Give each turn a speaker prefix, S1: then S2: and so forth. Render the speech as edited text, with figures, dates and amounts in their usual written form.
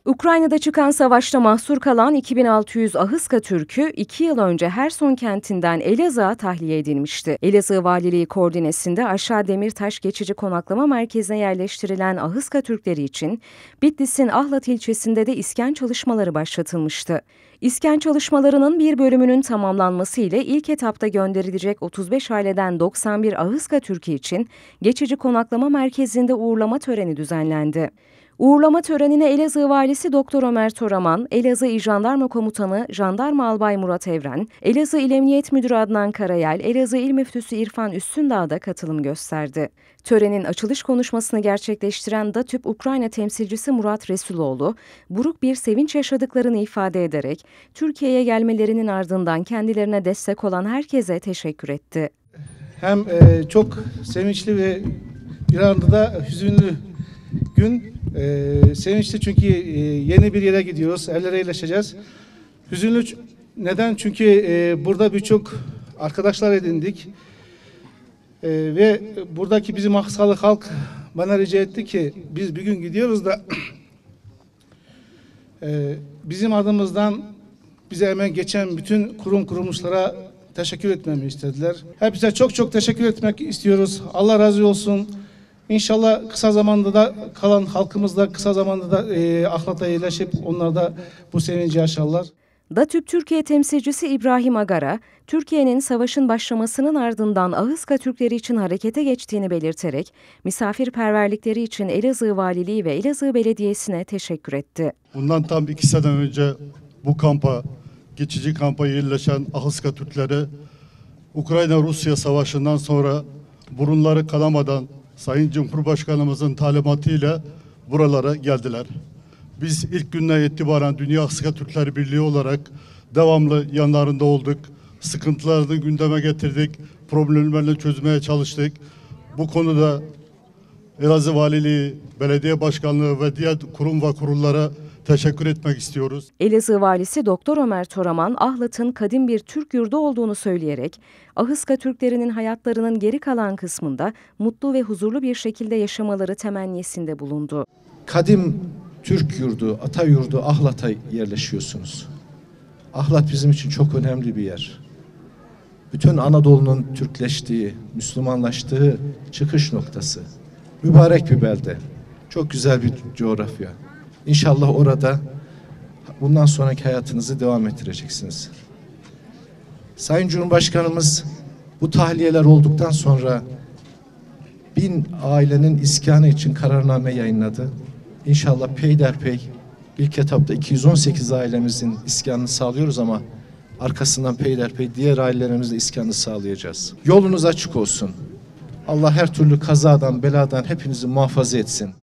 S1: Ukrayna'da çıkan savaşta mahsur kalan 2600 Ahıska Türk'ü 2 yıl önce Herson kentinden Elazığ'a tahliye edilmişti. Elazığ Valiliği koordinesinde Aşağı Demirtaş Geçici Konaklama Merkezi'ne yerleştirilen Ahıska Türkleri için Bitlis'in Ahlat ilçesinde de iskan çalışmaları başlatılmıştı. İskan çalışmalarının bir bölümünün tamamlanması ile ilk etapta gönderilecek 35 aileden 91 Ahıska Türk'ü için Geçici Konaklama Merkezi'nde uğurlama töreni düzenlendi. Uğurlama törenine Elazığ Valisi Doktor Ömer Toraman, Elazığ İl Jandarma Komutanı Jandarma Albay Murat Evren, Elazığ İl Emniyet Müdürü Adnan Karayel, Elazığ İl Müftüsü İrfan Üstündağ da katılım gösterdi. Törenin açılış konuşmasını gerçekleştiren DATÜP Ukrayna temsilcisi Murat Resuloğlu, buruk bir sevinç yaşadıklarını ifade ederek, Türkiye'ye gelmelerinin ardından kendilerine destek olan herkese teşekkür etti.
S2: Hem çok sevinçli ve bir anda da hüzünlü gün. Sevinçli çünkü yeni bir yere gidiyoruz, evlere yerleşeceğiz. Hüzünlü neden? Çünkü burada birçok arkadaşlar edindik. Ve buradaki bizim Ahıskalı halk bana rica etti ki biz bir gün gidiyoruz da bizim adımızdan bize emek geçen bütün kuruluşlara teşekkür etmemi istediler. Hepsize çok çok teşekkür etmek istiyoruz. Allah razı olsun. İnşallah kısa zamanda da kalan halkımız da kısa zamanda da Ahlat'a yerleşip onlar da bu sevinci yaşarlar.
S1: DATÜP Türkiye temsilcisi İbrahim Agara, Türkiye'nin savaşın başlamasının ardından Ahıska Türkleri için harekete geçtiğini belirterek, misafirperverlikleri için Elazığ Valiliği ve Elazığ Belediyesi'ne teşekkür etti.
S3: Bundan tam 2 sene önce bu geçici kampa yerleşen Ahıska Türkleri, Ukrayna-Rusya savaşından sonra burunları kanamadan Sayın Cumhurbaşkanımızın talimatıyla buralara geldiler. Biz ilk günden itibaren Dünya Ahıska Türkleri Birliği olarak devamlı yanlarında olduk. Sıkıntılarını gündeme getirdik. Problemlerini çözmeye çalıştık. Bu konuda Elazığ Valiliği, Belediye Başkanlığı ve diğer kurum ve kurullara teşekkür etmek istiyoruz.
S1: Elazığ Valisi Doktor Ömer Toraman, Ahlat'ın kadim bir Türk yurdu olduğunu söyleyerek, Ahıska Türklerinin hayatlarının geri kalan kısmında mutlu ve huzurlu bir şekilde yaşamaları temennisinde bulundu.
S4: Kadim Türk yurdu, ata yurdu Ahlat'a yerleşiyorsunuz. Ahlat bizim için çok önemli bir yer. Bütün Anadolu'nun Türkleştiği, Müslümanlaştığı çıkış noktası. Mübarek bir belde. Çok güzel bir coğrafya. İnşallah orada bundan sonraki hayatınızı devam ettireceksiniz. Sayın Cumhurbaşkanımız bu tahliyeler olduktan sonra 1000 ailenin iskanı için kararname yayınladı. İnşallah peyderpey ilk etapta 218 ailemizin iskanını sağlıyoruz ama arkasından peyderpey diğer ailelerimizle iskanını sağlayacağız. Yolunuz açık olsun. Allah her türlü kazadan, beladan hepinizi muhafaza etsin.